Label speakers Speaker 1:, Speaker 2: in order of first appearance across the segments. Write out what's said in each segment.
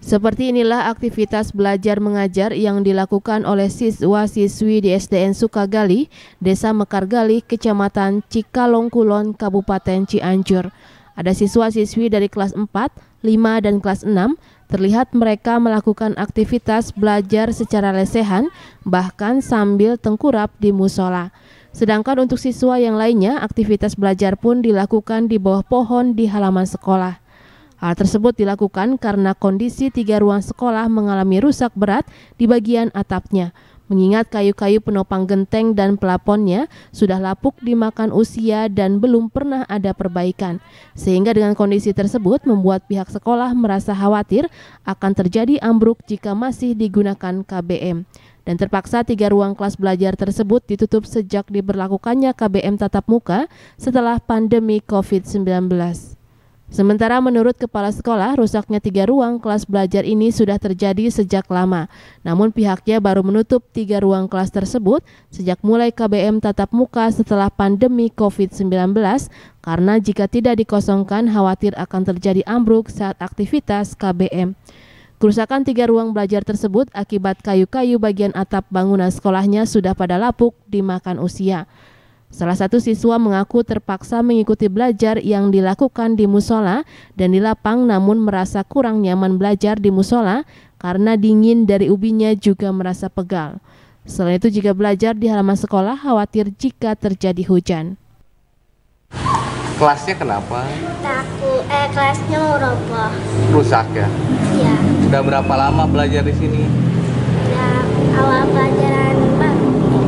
Speaker 1: Seperti inilah aktivitas belajar mengajar yang dilakukan oleh siswa-siswi di SDN Sukagali, Desa Mekargali, Kecamatan Cikalongkulon, Kabupaten Cianjur. Ada siswa-siswi dari kelas 4, 5, dan kelas 6. Terlihat mereka melakukan aktivitas belajar secara lesehan, bahkan sambil tengkurap di musola. Sedangkan untuk siswa yang lainnya, aktivitas belajar pun dilakukan di bawah pohon di halaman sekolah. Hal tersebut dilakukan karena kondisi 3 ruang sekolah mengalami rusak berat di bagian atapnya, mengingat kayu-kayu penopang genteng dan pelaponnya sudah lapuk dimakan usia dan belum pernah ada perbaikan. Sehingga dengan kondisi tersebut membuat pihak sekolah merasa khawatir akan terjadi ambruk jika masih digunakan KBM. Dan terpaksa 3 ruang kelas belajar tersebut ditutup sejak diberlakukannya KBM tatap muka setelah pandemi COVID-19. Sementara menurut kepala sekolah, rusaknya 3 ruang kelas belajar ini sudah terjadi sejak lama. Namun pihaknya baru menutup 3 ruang kelas tersebut sejak mulai KBM tatap muka setelah pandemi COVID-19 karena jika tidak dikosongkan khawatir akan terjadi ambruk saat aktivitas KBM. Kerusakan 3 ruang belajar tersebut akibat kayu-kayu bagian atap bangunan sekolahnya sudah pada lapuk dimakan usia. Salah satu siswa mengaku terpaksa mengikuti belajar yang dilakukan di musola dan di lapang, namun merasa kurang nyaman belajar di musola karena dingin dari ubinya juga merasa pegal. Selain itu jika belajar di halaman sekolah khawatir jika terjadi hujan.
Speaker 2: Kelasnya kenapa?
Speaker 3: Kelasnya mau roboh.
Speaker 2: Rusak ya?
Speaker 3: Iya.
Speaker 2: Sudah berapa lama belajar di sini?
Speaker 3: Ya, awal pelajaran baru.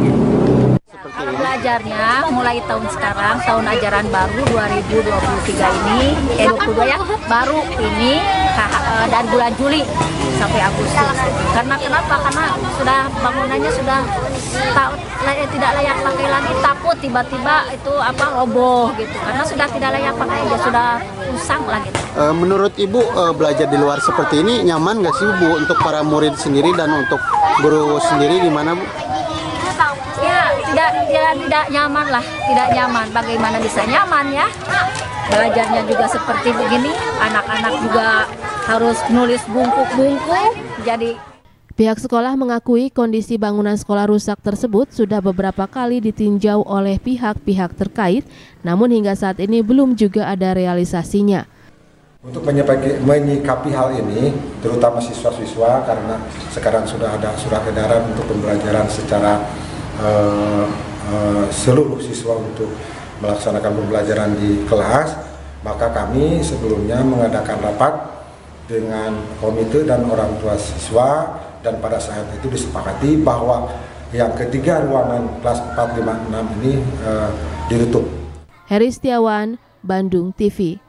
Speaker 4: Belajarnya mulai tahun sekarang, tahun ajaran baru 2023 ini, 22 ya, baru ini dari bulan Juli sampai Agustus. Karena kenapa? Karena sudah bangunannya sudah tidak layak pakai lagi, takut tiba-tiba itu roboh gitu. Karena sudah tidak layak pakai, ya sudah usang lah gitu.
Speaker 5: Menurut Ibu belajar di luar seperti ini nyaman nggak sih Bu untuk para murid sendiri dan untuk guru sendiri gimana Bu?
Speaker 4: Ya, tidak nyaman lah, tidak nyaman. Bagaimana bisa nyaman ya? Belajarnya juga seperti begini, anak-anak juga harus nulis bungkuk-bungkuk, jadi...
Speaker 1: Pihak sekolah mengakui kondisi bangunan sekolah rusak tersebut sudah beberapa kali ditinjau oleh pihak-pihak terkait, namun hingga saat ini belum juga ada realisasinya.
Speaker 6: Untuk menyikapi hal ini, terutama siswa-siswa, karena sekarang sudah ada surat edaran untuk pembelajaran secara seluruh siswa untuk melaksanakan pembelajaran di kelas, maka kami sebelumnya mengadakan rapat dengan komite dan orang tua siswa, dan pada saat itu disepakati bahwa yang ketiga ruangan kelas 4, 5, 6 ini ditutup.
Speaker 1: Heri Setiawan, Bandung TV.